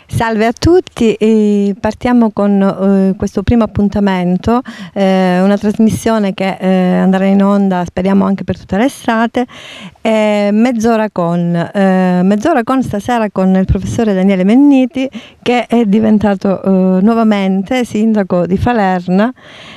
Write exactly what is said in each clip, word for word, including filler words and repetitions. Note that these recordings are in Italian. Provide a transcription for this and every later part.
Salve a tutti, e partiamo con eh, questo primo appuntamento, eh, una trasmissione che eh, andrà in onda, speriamo anche per tutta l'estate, eh, Mezz'ora con, eh, Mezz'ora con stasera con il professore Daniele Menniti, che è diventato eh, nuovamente sindaco di Falerna,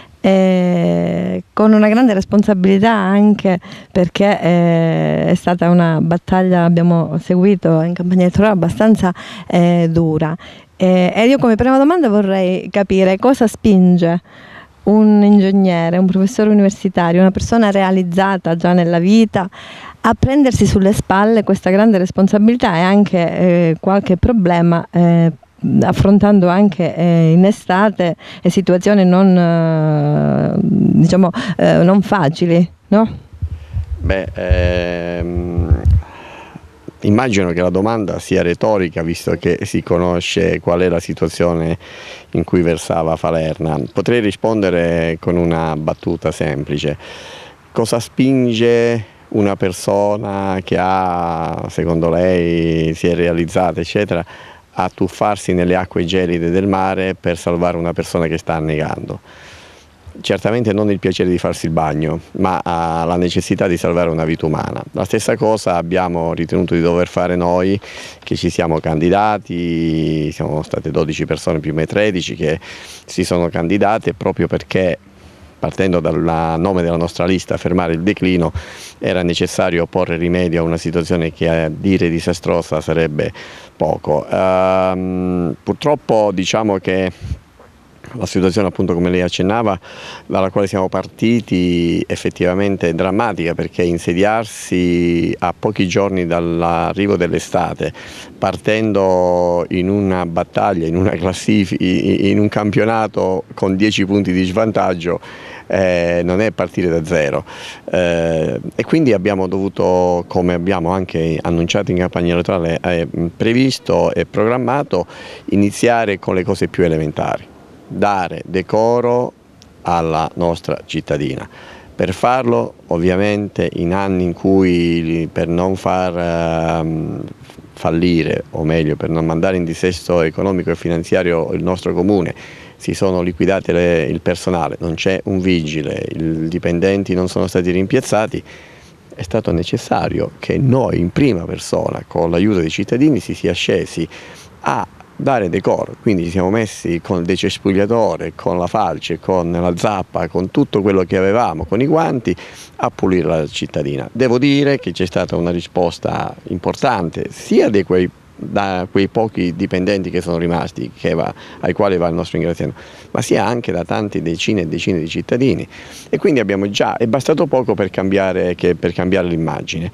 Eh, con una grande responsabilità, anche perché eh, è stata una battaglia, abbiamo seguito in campagna elettorale abbastanza eh, dura, eh, e io come prima domanda vorrei capire cosa spinge un ingegnere, un professore universitario, una persona realizzata già nella vita a prendersi sulle spalle questa grande responsabilità e anche eh, qualche problema, eh, affrontando anche eh, in estate eh, situazioni non, eh, diciamo, eh, non facili, no? Beh, ehm, immagino che la domanda sia retorica, visto che si conosce qual è la situazione in cui versava Falerna. Potrei rispondere con una battuta semplice. Cosa spinge una persona che ha, secondo lei, si è realizzata, eccetera, a tuffarsi nelle acque gelide del mare per salvare una persona che sta annegando? Certamente non il piacere di farsi il bagno, ma la necessità di salvare una vita umana. La stessa cosa abbiamo ritenuto di dover fare noi, che ci siamo candidati, siamo state dodici persone più me tredici che si sono candidate, proprio perché, partendo dal nome della nostra lista, fermare il declino, era necessario porre rimedio a una situazione che a dire disastrosa sarebbe poco. Uh, purtroppo diciamo che la situazione, appunto, come lei accennava, dalla quale siamo partiti, effettivamente è drammatica, perché insediarsi a pochi giorni dall'arrivo dell'estate, partendo in una battaglia, in una classifica, in un campionato con dieci punti di svantaggio, eh, non è partire da zero. Eh, e quindi abbiamo dovuto, come abbiamo anche annunciato in campagna elettorale, eh, previsto e programmato, iniziare con le cose più elementari: dare decoro alla nostra cittadina. Per farlo, ovviamente, in anni in cui, per non far um, fallire, o meglio per non mandare in dissesto economico e finanziario il nostro comune, si sono liquidate le, il personale, non c'è un vigile, i dipendenti non sono stati rimpiazzati, è stato necessario che noi in prima persona, con l'aiuto dei cittadini, si sia scesi a dare decoro. Quindi ci siamo messi con il decespugliatore, con la falce, con la zappa, con tutto quello che avevamo, con i guanti, a pulire la cittadina. Devo dire che c'è stata una risposta importante, sia di quei, da quei pochi dipendenti che sono rimasti, che va, ai quali va il nostro ringraziamento, ma sia anche da tanti decine e decine di cittadini. E quindi abbiamo già, è bastato poco per cambiare, che, per cambiare l'immagine.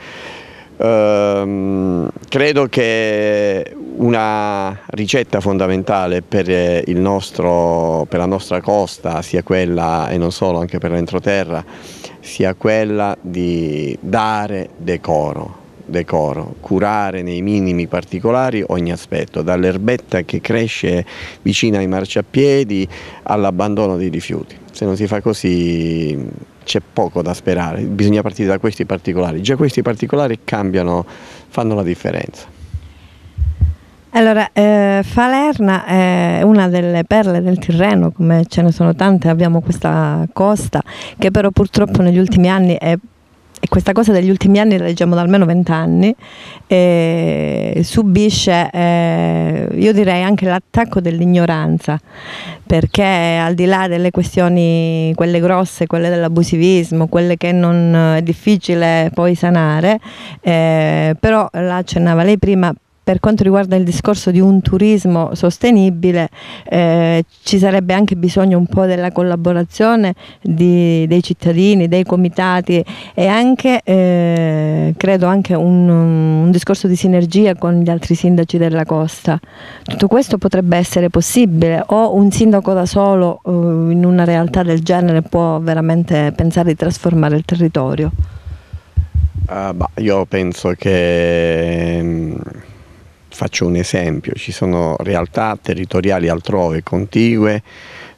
Uh, credo che una ricetta fondamentale per, il nostro, per la nostra costa sia quella, e non solo, anche per l'entroterra, sia quella di dare decoro, decoro, curare nei minimi particolari ogni aspetto, dall'erbetta che cresce vicino ai marciapiedi all'abbandono dei rifiuti. Se non si fa così c'è poco da sperare, bisogna partire da questi particolari. Già questi particolari cambiano, fanno la differenza. Allora, eh, Falerna è una delle perle del Tirreno, come ce ne sono tante. Abbiamo questa costa che però purtroppo negli ultimi anni è e questa cosa degli ultimi anni la leggiamo da almeno vent'anni, eh, subisce, eh, io direi, anche l'attacco dell'ignoranza, perché al di là delle questioni, quelle grosse, quelle dell'abusivismo, quelle che non è difficile poi sanare, eh, però la accennava lei prima, per quanto riguarda il discorso di un turismo sostenibile, eh, ci sarebbe anche bisogno un po' della collaborazione di, dei cittadini, dei comitati, e anche, eh, credo, anche un, un discorso di sinergia con gli altri sindaci della costa. Tutto questo potrebbe essere possibile, o un sindaco da solo eh, in una realtà del genere può veramente pensare di trasformare il territorio? Uh, bah, io penso che... Um... Faccio un esempio: ci sono realtà territoriali altrove contigue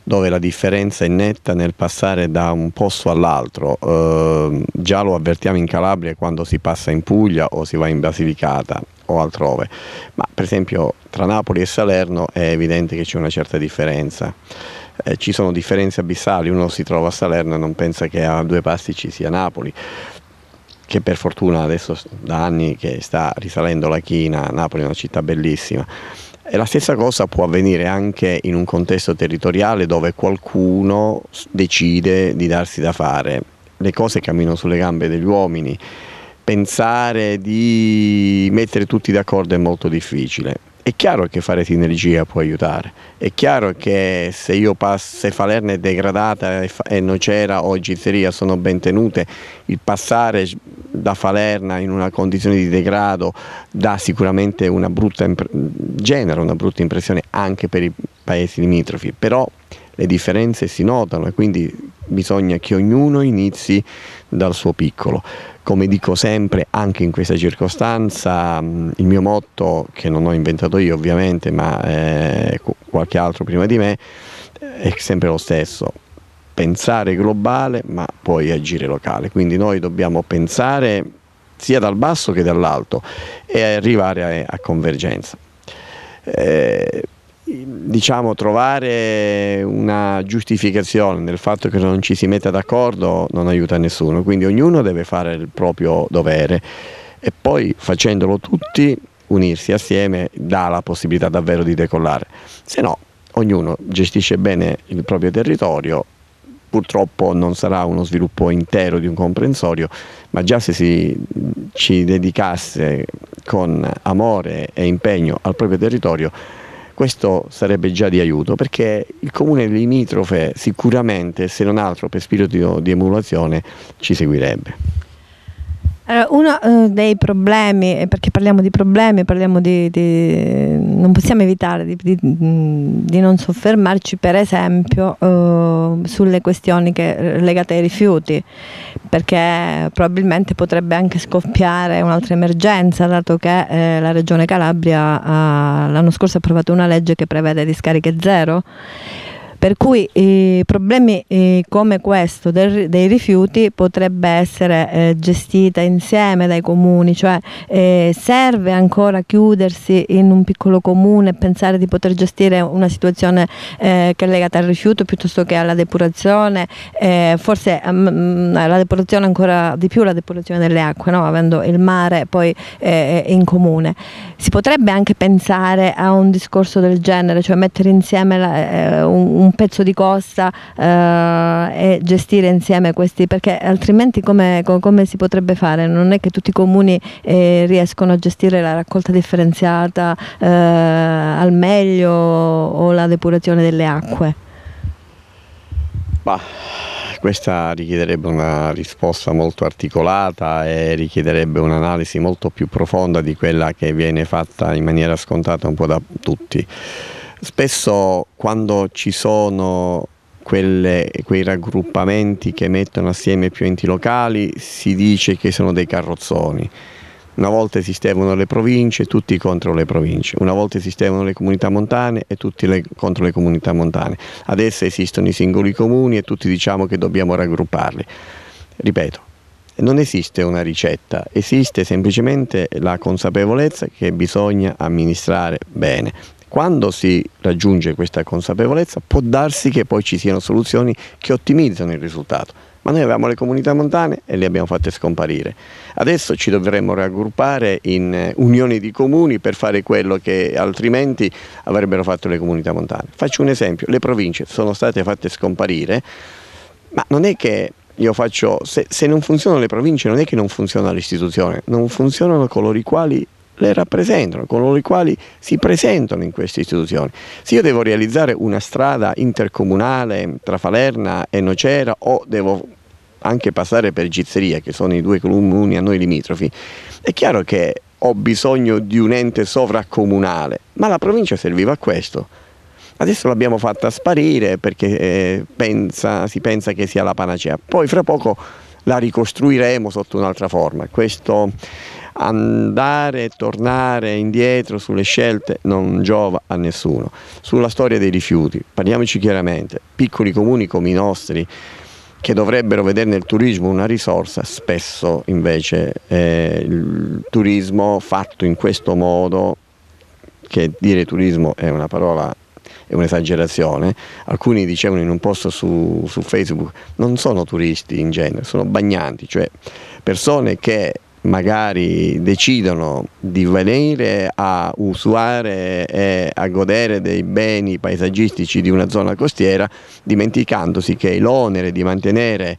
dove la differenza è netta nel passare da un posto all'altro. Eh, già lo avvertiamo in Calabria quando si passa in Puglia o si va in Basilicata o altrove, ma per esempio tra Napoli e Salerno è evidente che c'è una certa differenza. Eh, ci sono differenze abissali, uno si trova a Salerno e non pensa che a due passi ci sia Napoli, che per fortuna adesso da anni che sta risalendo la china. Napoli è una città bellissima. E la stessa cosa può avvenire anche in un contesto territoriale dove qualcuno decide di darsi da fare. Le cose camminano sulle gambe degli uomini. Pensare di mettere tutti d'accordo è molto difficile. È chiaro che fare sinergia può aiutare, è chiaro che se io passo, se Falerna è degradata e Nocera o Gizzeria sono ben tenute, il passare da Falerna in una condizione di degrado dà sicuramente una brutta, genera una brutta impressione anche per i paesi limitrofi, però le differenze si notano e quindi bisogna che ognuno inizi dal suo piccolo. Come dico sempre, anche in questa circostanza, il mio motto, che non ho inventato io ovviamente, ma eh, qualche altro prima di me, è sempre lo stesso: pensare globale ma poi agire locale. Quindi noi dobbiamo pensare sia dal basso che dall'alto e arrivare a, a convergenza. Eh, diciamo trovare una giustificazione nel fatto che non ci si metta d'accordo non aiuta nessuno, quindi ognuno deve fare il proprio dovere e poi facendolo tutti, unirsi assieme, dà la possibilità davvero di decollare. Se no ognuno gestisce bene il proprio territorio, purtroppo non sarà uno sviluppo intero di un comprensorio, ma già se si ci dedicasse con amore e impegno al proprio territorio, questo sarebbe già di aiuto, perché il comune limitrofe sicuramente, se non altro per spirito di emulazione, ci seguirebbe. Allora, uno uh, dei problemi, perché parliamo di problemi, parliamo di, di non possiamo evitare di, di, di non soffermarci per esempio uh, sulle questioni che, legate ai rifiuti, perché probabilmente potrebbe anche scoppiare un'altra emergenza, dato che eh, la Regione Calabria l'anno scorso ha approvato una legge che prevede discariche zero. Per cui i problemi eh, come questo del, dei rifiuti potrebbe essere eh, gestita insieme dai comuni, cioè eh, serve ancora chiudersi in un piccolo comune e pensare di poter gestire una situazione eh, che è legata al rifiuto piuttosto che alla depurazione, eh, forse um, la depurazione ancora di più, la depurazione delle acque, no? Avendo il mare poi eh, in comune. Si potrebbe anche pensare a un discorso del genere, cioè mettere insieme la, eh, un, un pezzo di costa eh, e gestire insieme questi, perché altrimenti come, come si potrebbe fare? Non è che tutti i comuni eh, riescono a gestire la raccolta differenziata eh, al meglio o la depurazione delle acque. Bah, questa richiederebbe una risposta molto articolata e richiederebbe un'analisi molto più profonda di quella che viene fatta in maniera scontata un po' da tutti. Spesso quando ci sono quelle, quei raggruppamenti che mettono assieme più enti locali si dice che sono dei carrozzoni. Una volta esistevano le province, tutti contro le province. Una volta esistevano le comunità montane e tutti le, contro le comunità montane. Adesso esistono i singoli comuni e tutti diciamo che dobbiamo raggrupparli. Ripeto, non esiste una ricetta, esiste semplicemente la consapevolezza che bisogna amministrare bene. Quando si raggiunge questa consapevolezza può darsi che poi ci siano soluzioni che ottimizzano il risultato, ma noi avevamo le comunità montane e le abbiamo fatte scomparire. Adesso ci dovremmo raggruppare in unioni di comuni per fare quello che altrimenti avrebbero fatto le comunità montane. Faccio un esempio: le province sono state fatte scomparire, ma non è che io faccio, se, se non funzionano le province non è che non funziona l'istituzione, non funzionano coloro i quali le rappresentano, coloro i quali si presentano in queste istituzioni. Se io devo realizzare una strada intercomunale tra Falerna e Nocera o devo anche passare per Gizzeria, che sono i due comuni a noi limitrofi, è chiaro che ho bisogno di un ente sovracomunale, ma la provincia serviva a questo. Adesso l'abbiamo fatta sparire perché eh, pensa, si pensa che sia la panacea, poi fra poco la ricostruiremo sotto un'altra forma. Questo andare e tornare indietro sulle scelte non giova a nessuno. Sulla storia dei rifiuti, parliamoci chiaramente, piccoli comuni come i nostri, che dovrebbero vedere nel turismo una risorsa, spesso invece eh, il turismo fatto in questo modo, che dire turismo è una parola, è un'esagerazione. Alcuni dicevano in un post su, su Facebook, non sono turisti in genere, sono bagnanti, cioè persone che magari decidono di venire a usare e a godere dei beni paesaggistici di una zona costiera, dimenticandosi che l'onere di mantenere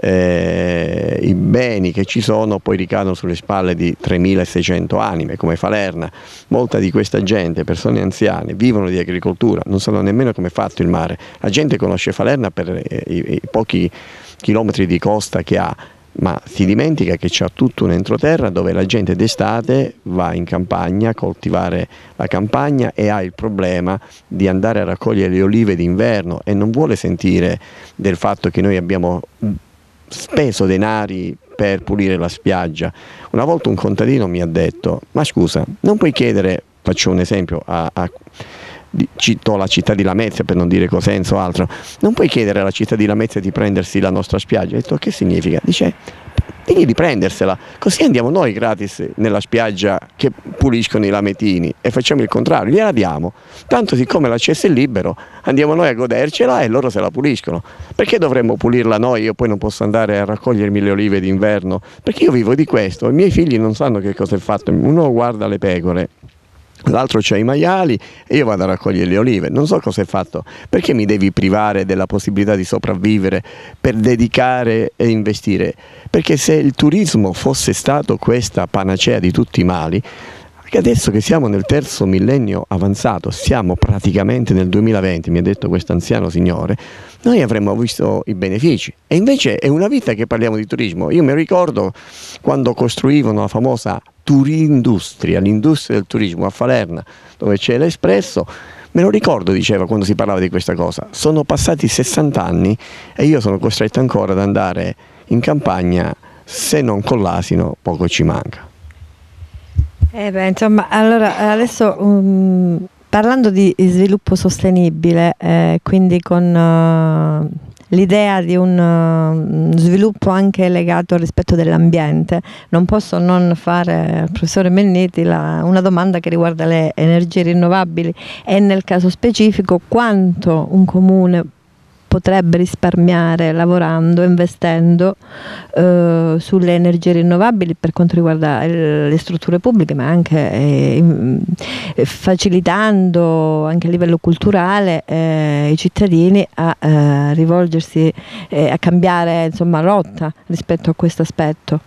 eh, i beni che ci sono poi ricadono sulle spalle di tremilaseicento anime come Falerna. Molta di questa gente, persone anziane, vivono di agricoltura, non sanno nemmeno come è fatto il mare. La gente conosce Falerna per i, i pochi chilometri di costa che ha, ma si dimentica che c'è tutto un entroterra dove la gente d'estate va in campagna a coltivare la campagna e ha il problema di andare a raccogliere le olive d'inverno e non vuole sentire del fatto che noi abbiamo speso denari per pulire la spiaggia. Una volta un contadino mi ha detto: ma scusa, non puoi chiedere, faccio un esempio, a, a cito la città di Lamezia per non dire Cosenza o altro, non puoi chiedere alla città di Lamezia di prendersi la nostra spiaggia. Ho detto: che significa? Dice: digli di prendersela, così andiamo noi gratis nella spiaggia che puliscono i lametini, e facciamo il contrario, gliela diamo, tanto siccome l'accesso è libero andiamo noi a godercela e loro se la puliscono. Perché dovremmo pulirla noi? Io poi non posso andare a raccogliermi le olive d'inverno, perché io vivo di questo, i miei figli non sanno che cosa è fatto, uno guarda le pecore, l'altro c'ha i maiali e io vado a raccogliere le olive, non so cosa è fatto. Perché mi devi privare della possibilità di sopravvivere per dedicare e investire? Perché se il turismo fosse stato questa panacea di tutti i mali, adesso che siamo nel terzo millennio avanzato, siamo praticamente nel duemilaventi, mi ha detto questo anziano signore, noi avremmo visto i benefici. E invece è una vita che parliamo di turismo. Io mi ricordo quando costruivano la famosa Turindustria, l'industria del turismo a Falerna, dove c'è l'Espresso, me lo ricordo, diceva, quando si parlava di questa cosa. Sono passati sessanta anni e io sono costretto ancora ad andare in campagna, se non con l'asino poco ci manca. Eh beh, insomma, allora adesso um, parlando di sviluppo sostenibile, eh, quindi con uh, l'idea di un uh, sviluppo anche legato al rispetto dell'ambiente, non posso non fare al professore Menniti la, una domanda che riguarda le energie rinnovabili e nel caso specifico quanto un comune potrebbe risparmiare lavorando, investendo eh, sulle energie rinnovabili per quanto riguarda il, le strutture pubbliche, ma anche eh, facilitando anche a livello culturale eh, i cittadini a eh, rivolgersi, eh, a cambiare insomma rotta rispetto a questo aspetto.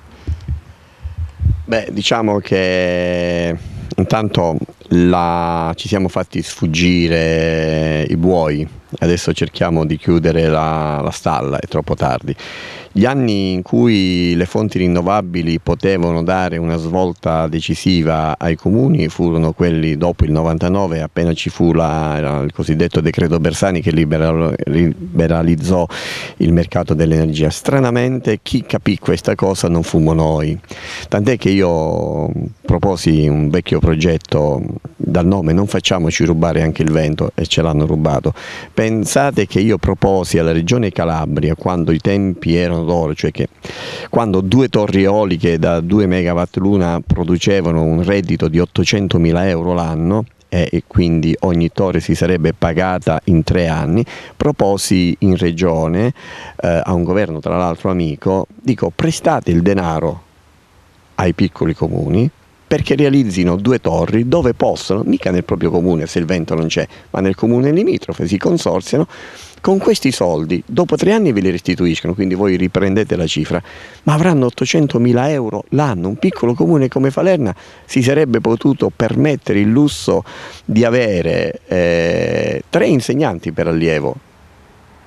Beh, diciamo che intanto la, ci siamo fatti sfuggire i buoi, adesso cerchiamo di chiudere la, la stalla, è troppo tardi. Gli anni in cui le fonti rinnovabili potevano dare una svolta decisiva ai comuni furono quelli dopo il novantanove, appena ci fu la, il cosiddetto decreto Bersani che liberal, liberalizzò il mercato dell'energia. Stranamente chi capì questa cosa non fummo noi, tant'è che io proposi un vecchio progetto dal nome "Non facciamoci rubare anche il vento", e ce l'hanno rubato. Pensate che io proposi alla Regione Calabria, quando i tempi erano d'oro, cioè che quando due torri eoliche da due megawatt l'una producevano un reddito di ottocentomila euro l'anno, e quindi ogni torre si sarebbe pagata in tre anni, proposi in regione eh, a un governo tra l'altro amico, dico: prestate il denaro ai piccoli comuni perché realizzino due torri dove possono, mica nel proprio comune se il vento non c'è, ma nel comune limitrofe, si consorziano. Con questi soldi, dopo tre anni ve li restituiscono, quindi voi riprendete la cifra, ma avranno ottocentomila euro l'anno. Un piccolo comune come Falerna si sarebbe potuto permettere il lusso di avere eh, tre insegnanti per allievo.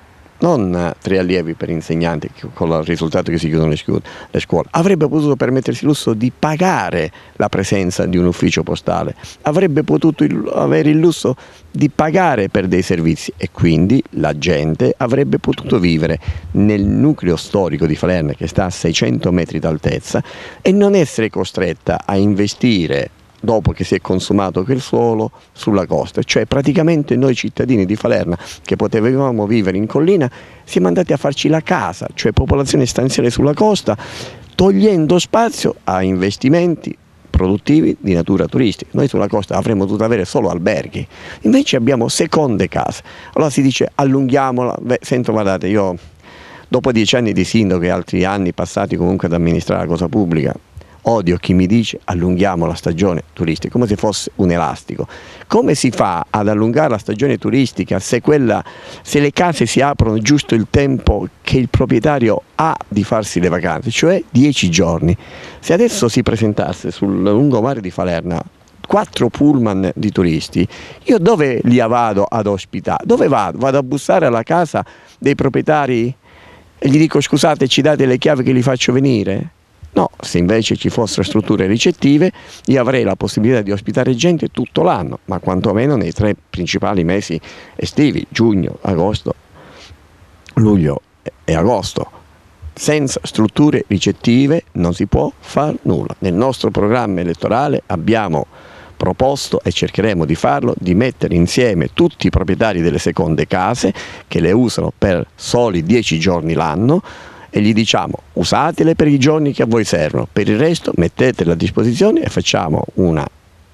non tre allievi per insegnanti, con il risultato che si chiudono le, scu- le scuole. Avrebbe potuto permettersi il lusso di pagare la presenza di un ufficio postale, avrebbe potuto il- avere il lusso di pagare per dei servizi, e quindi la gente avrebbe potuto vivere nel nucleo storico di Falerna, che sta a seicento metri d'altezza, e non essere costretta a investire, dopo che si è consumato quel suolo, sulla costa. Cioè praticamente noi cittadini di Falerna, che potevamo vivere in collina, siamo andati a farci la casa, cioè popolazione stanziale sulla costa, togliendo spazio a investimenti produttivi di natura turistica. Noi sulla costa avremmo dovuto avere solo alberghi, invece abbiamo seconde case. Allora si dice allunghiamola. Beh, sento, guardate, io dopo dieci anni di sindaco e altri anni passati comunque ad amministrare la cosa pubblica, odio chi mi dice allunghiamo la stagione turistica, come se fosse un elastico. Come si fa ad allungare la stagione turistica se, quella, se le case si aprono giusto il tempo che il proprietario ha di farsi le vacanze, cioè dieci giorni? Se adesso si presentasse sul lungomare di Falerna quattro pullman di turisti, io dove li vado ad ospitare? Dove vado? Vado a bussare alla casa dei proprietari e gli dico scusate, ci date le chiavi che li faccio venire? No, se invece ci fossero strutture ricettive, io avrei la possibilità di ospitare gente tutto l'anno, ma quantomeno nei tre principali mesi estivi, giugno, agosto, luglio e agosto. Senza strutture ricettive non si può far nulla. Nel nostro programma elettorale abbiamo proposto, e cercheremo di farlo, di mettere insieme tutti i proprietari delle seconde case che le usano per soli dieci giorni l'anno, e gli diciamo usatele per i giorni che a voi servono, per il resto mettetele a disposizione e facciamo una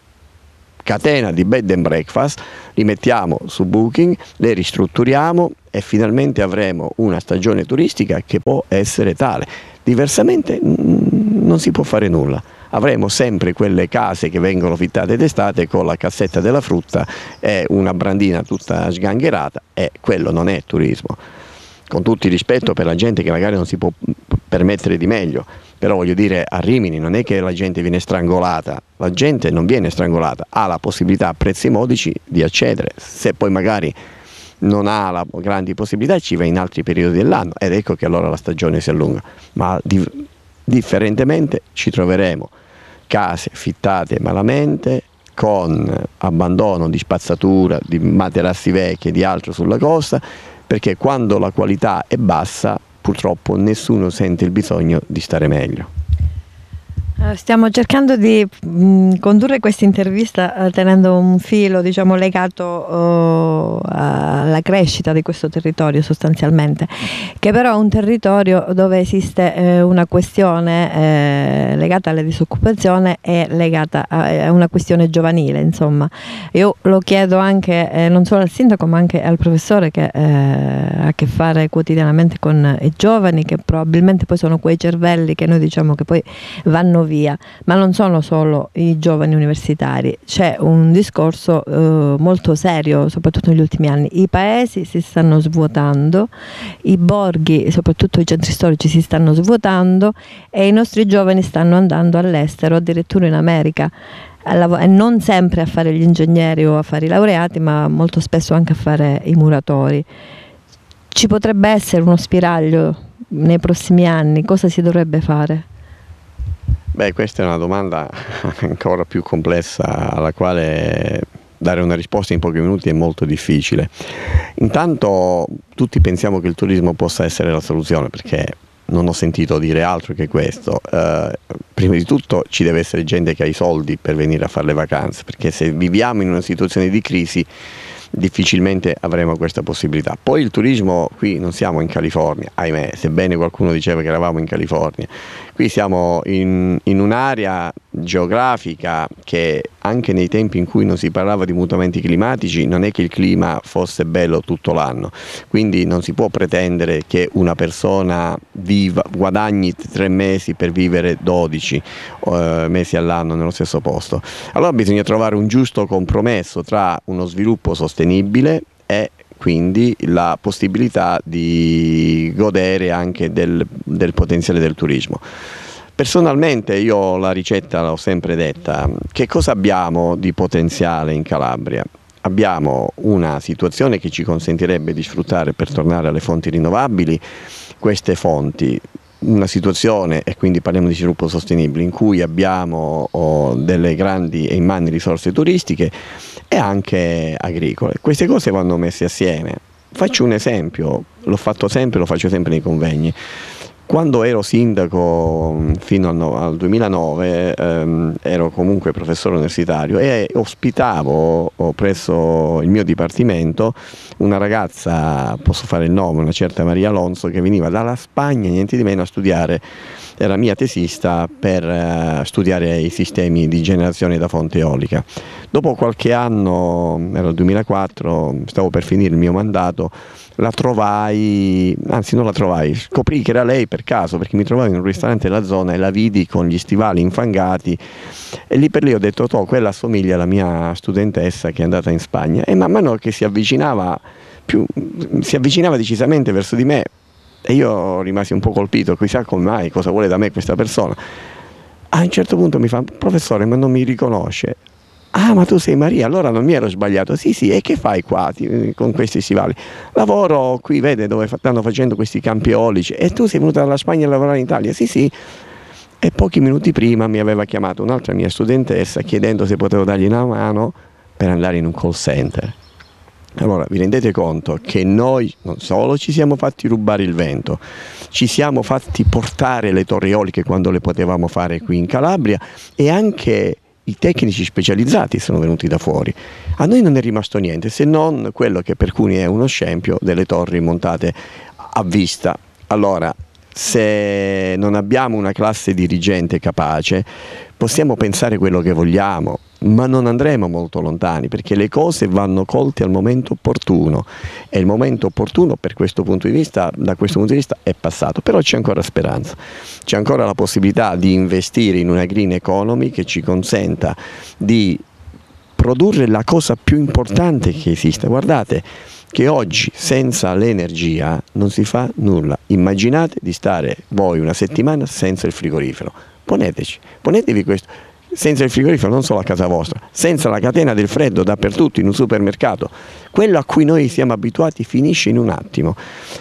catena di bed and breakfast, li mettiamo su Booking, le ristrutturiamo e finalmente avremo una stagione turistica che può essere tale. Diversamente non si può fare nulla. Avremo sempre quelle case che vengono fittate d'estate con la cassetta della frutta e una brandina tutta sgangherata, e quello non è turismo. Con tutto il rispetto per la gente che magari non si può permettere di meglio, però voglio dire, a Rimini non è che la gente viene strangolata, la gente non viene strangolata, ha la possibilità a prezzi modici di accedere. Se poi magari non ha la grandi possibilità, ci va in altri periodi dell'anno, ed ecco che allora la stagione si allunga. Ma di, differentemente ci troveremo case fittate malamente, con abbandono di spazzatura, di materassi vecchi e di altro sulla costa, perché quando la qualità è bassa purtroppo nessuno sente il bisogno di stare meglio. Stiamo cercando di mh, condurre questa intervista eh, tenendo un filo, diciamo, legato oh, alla crescita di questo territorio sostanzialmente, che però è un territorio dove esiste eh, una questione eh, legata alla disoccupazione e legata a, a una questione giovanile, insomma. Io lo chiedo anche eh, non solo al sindaco ma anche al professore che eh, ha a che fare quotidianamente con i giovani, che probabilmente poi sono quei cervelli che noi diciamo che poi vanno via, ma non sono solo i giovani universitari, c'è un discorso eh, molto serio soprattutto negli ultimi anni. I paesi si stanno svuotando, i borghi, soprattutto i centri storici, si stanno svuotando e i nostri giovani stanno andando all'estero, addirittura in America, e non sempre a fare gli ingegneri o a fare i laureati, ma molto spesso anche a fare i muratori. Ci potrebbe essere uno spiraglio nei prossimi anni? Cosa si dovrebbe fare? Beh, questa è una domanda ancora più complessa, alla quale dare una risposta in pochi minuti è molto difficile. Intanto tutti pensiamo che il turismo possa essere la soluzione, perché non ho sentito dire altro che questo. Eh, prima di tutto ci deve essere gente che ha i soldi per venire a fare le vacanze, perché se viviamo in una situazione di crisi difficilmente avremo questa possibilità. Poi il turismo, qui non siamo in California, ahimè, sebbene qualcuno diceva che eravamo in California. Qui siamo in, in un'area geografica che anche nei tempi in cui non si parlava di mutamenti climatici non è che il clima fosse bello tutto l'anno, quindi non si può pretendere che una persona viva, guadagni tre mesi per vivere dodici eh, mesi all'anno nello stesso posto. Allora bisogna trovare un giusto compromesso tra uno sviluppo sostenibile e quindi la possibilità di godere anche del, del potenziale del turismo. Personalmente io la ricetta l'ho sempre detta: che cosa abbiamo di potenziale in Calabria? abbiamo una situazione che ci consentirebbe di sfruttare, per tornare alle fonti rinnovabili, queste fonti. Una situazione, e quindi parliamo di sviluppo sostenibile, in cui abbiamo oh, delle grandi e immani risorse turistiche e anche agricole. Queste cose vanno messe assieme. Faccio un esempio, l'ho fatto sempre, lo faccio sempre nei convegni. Quando ero sindaco fino al, no, al duemilanove ehm, ero comunque professore universitario e ospitavo presso il mio dipartimento una ragazza, posso fare il nome, una certa Maria Alonso, che veniva dalla Spagna, niente di meno, a studiare, era mia tesista per uh, studiare i sistemi di generazione da fonte eolica. Dopo qualche anno, era il duemilaquattro, stavo per finire il mio mandato, la trovai, anzi non la trovai, scoprì che era lei per caso, perché mi trovavo in un ristorante della zona e la vidi con gli stivali infangati e lì per lì ho detto, oh, quella assomiglia alla mia studentessa che è andata in Spagna, e man mano che si avvicinava, più, si avvicinava decisamente verso di me e io rimasi un po' colpito, chissà come mai, cosa vuole da me questa persona. A un certo punto mi fa, professore, ma non mi riconosce? Ah, ma tu sei Maria, allora non mi ero sbagliato. Sì, sì, e che fai qua con questi stivali? Lavoro qui, vede, dove stanno facendo questi campi eolici. E tu sei venuta dalla Spagna a lavorare in Italia? Sì, sì. E pochi minuti prima mi aveva chiamato un'altra mia studentessa chiedendo se potevo dargli una mano per andare in un call center. Allora, vi rendete conto che noi non solo ci siamo fatti rubare il vento, ci siamo fatti portare le torri eoliche quando le potevamo fare qui in Calabria, e anche i tecnici specializzati sono venuti da fuori. A noi non è rimasto niente se non quello che per Cuni è uno scempio delle torri montate a vista. Allora, se non abbiamo una classe dirigente capace, possiamo pensare quello che vogliamo, ma non andremo molto lontani, perché le cose vanno colte al momento opportuno, e il momento opportuno per questo punto di vista, da questo punto di vista è passato, però c'è ancora speranza, c'è ancora la possibilità di investire in una green economy che ci consenta di produrre la cosa più importante che esista. Guardate che oggi senza l'energia non si fa nulla. Immaginate di stare voi una settimana senza il frigorifero, poneteci, ponetevi questo, senza il frigorifero non solo a casa vostra, senza la catena del freddo dappertutto in un supermercato, quello a cui noi siamo abituati finisce in un attimo.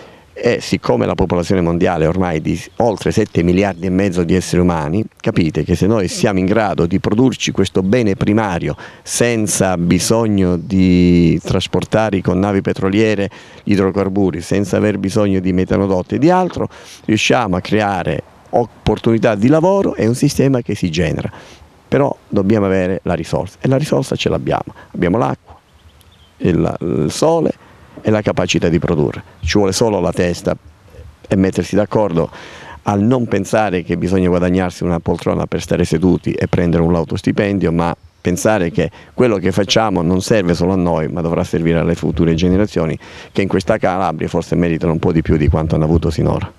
E siccome la popolazione mondiale è ormai di oltre sette miliardi e mezzo di esseri umani, capite che se noi siamo in grado di produrci questo bene primario senza bisogno di trasportare con navi petroliere gli idrocarburi, senza aver bisogno di metanodotti e di altro, riusciamo a creare opportunità di lavoro e un sistema che si genera. Però dobbiamo avere la risorsa, e la risorsa ce l'abbiamo, abbiamo l'acqua, il, il sole e la capacità di produrre. Ci vuole solo la testa e mettersi d'accordo al non pensare che bisogna guadagnarsi una poltrona per stare seduti e prendere un lauto stipendio, ma pensare che quello che facciamo non serve solo a noi, ma dovrà servire alle future generazioni, che in questa Calabria forse meritano un po' di più di quanto hanno avuto sinora.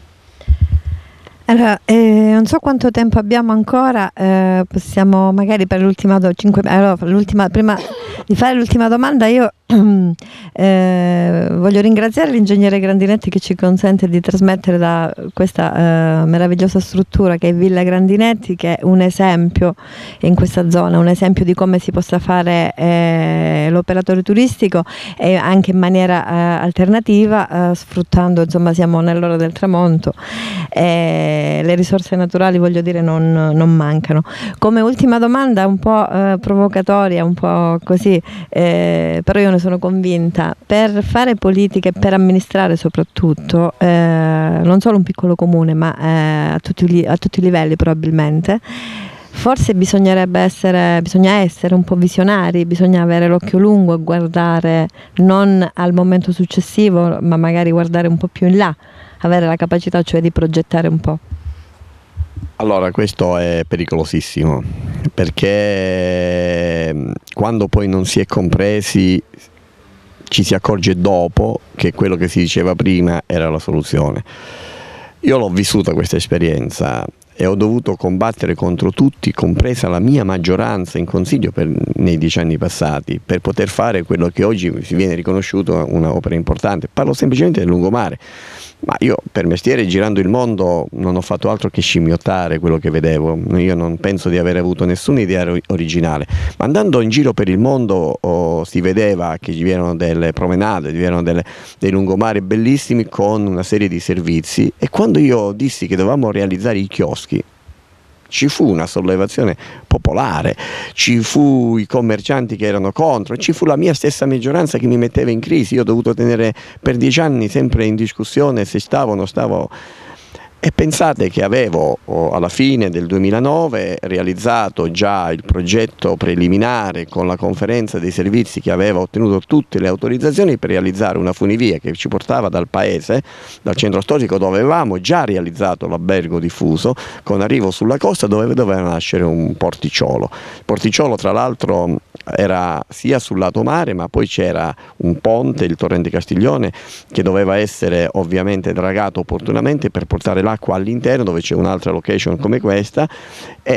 Allora, eh, non so quanto tempo abbiamo ancora, eh, possiamo magari per l'ultima do, cinque, allora, l'ultima, prima di fare l'ultima domanda io eh, voglio ringraziare l'ingegnere Grandinetti che ci consente di trasmettere da questa eh, meravigliosa struttura che è Villa Grandinetti, che è un esempio in questa zona, un esempio di come si possa fare eh, l'operatore turistico, e anche in maniera eh, alternativa, eh, sfruttando, insomma, siamo nell'ora del tramonto, eh, le risorse naturali, voglio dire, non, non mancano. Come ultima domanda un po' eh, provocatoria, un po' così, eh, però io ne sono convinta, per fare politica e per amministrare soprattutto, eh, non solo un piccolo comune, ma eh, a, tutti, a tutti i livelli probabilmente, forse bisognerebbe essere, bisogna essere un po' visionari, bisogna avere l'occhio lungo e guardare non al momento successivo, ma magari guardare un po' più in là, avere la capacità cioè di progettare un po'. Allora, questo è pericolosissimo, perché quando poi non si è compresi ci si accorge dopo che quello che si diceva prima era la soluzione. Io l'ho vissuta questa esperienza e ho dovuto combattere contro tutti, compresa la mia maggioranza in consiglio per, nei dieci anni passati, per poter fare quello che oggi si viene riconosciuto un'opera importante. Parlo semplicemente del lungomare. Ma io per mestiere, girando il mondo, non ho fatto altro che scimmiottare quello che vedevo. Io non penso di aver avuto nessuna idea originale, ma andando in giro per il mondo oh, si vedeva che vi erano delle promenade, vi erano delle, dei lungomari bellissimi con una serie di servizi, e quando io dissi che dovevamo realizzare i chioschi ci fu una sollevazione popolare, ci fu i commercianti che erano contro, ci fu la mia stessa maggioranza che mi metteva in crisi. Io ho dovuto tenere per dieci anni sempre in discussione se stavo o non stavo. E pensate che avevo oh, alla fine del duemilanove realizzato già il progetto preliminare con la conferenza dei servizi che aveva ottenuto tutte le autorizzazioni per realizzare una funivia che ci portava dal paese, dal centro storico dove avevamo già realizzato l'albergo diffuso, con arrivo sulla costa dove doveva nascere un porticciolo. Il porticciolo tra l'altro era sia sul lato mare, ma poi c'era un ponte, il torrente Castiglione, che doveva essere ovviamente dragato opportunamente per portare l'acqua all'interno dove c'è un'altra location come questa, e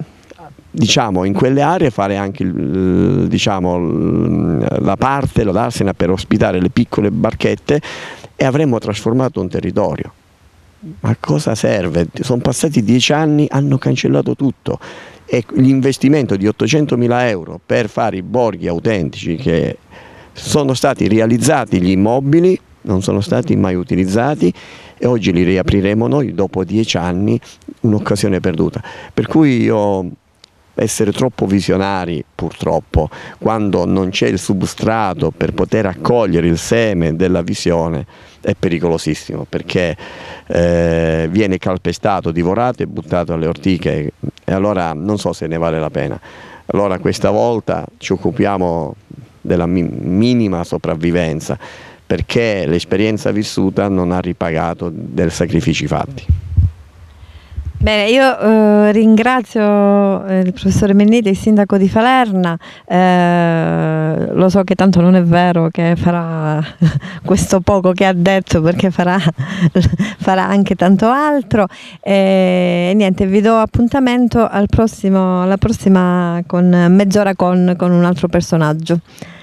diciamo in quelle aree fare anche il, diciamo, la parte, la darsena per ospitare le piccole barchette, e avremmo trasformato un territorio. Ma cosa serve? Sono passati dieci anni, hanno cancellato tutto, e l'investimento di ottocentomila euro per fare i borghi autentici, che sono stati realizzati, gli immobili non sono stati mai utilizzati, e oggi li riapriremo noi dopo dieci anni, un'occasione perduta. Per cui io, essere troppo visionari purtroppo quando non c'è il substrato per poter accogliere il seme della visione è pericolosissimo, perché eh, viene calpestato, divorato e buttato alle ortiche, e allora non so se ne vale la pena. Allora questa volta ci occupiamo della mi minima sopravvivenza, perché l'esperienza vissuta non ha ripagato dei sacrifici fatti. Bene, io eh, ringrazio eh, il professore Menniti, il sindaco di Falerna. Eh, lo so che tanto non è vero che farà questo poco che ha detto, perché farà, farà anche tanto altro. E niente, vi do appuntamento al prossimo, alla prossima con mezz'ora con, con un altro personaggio.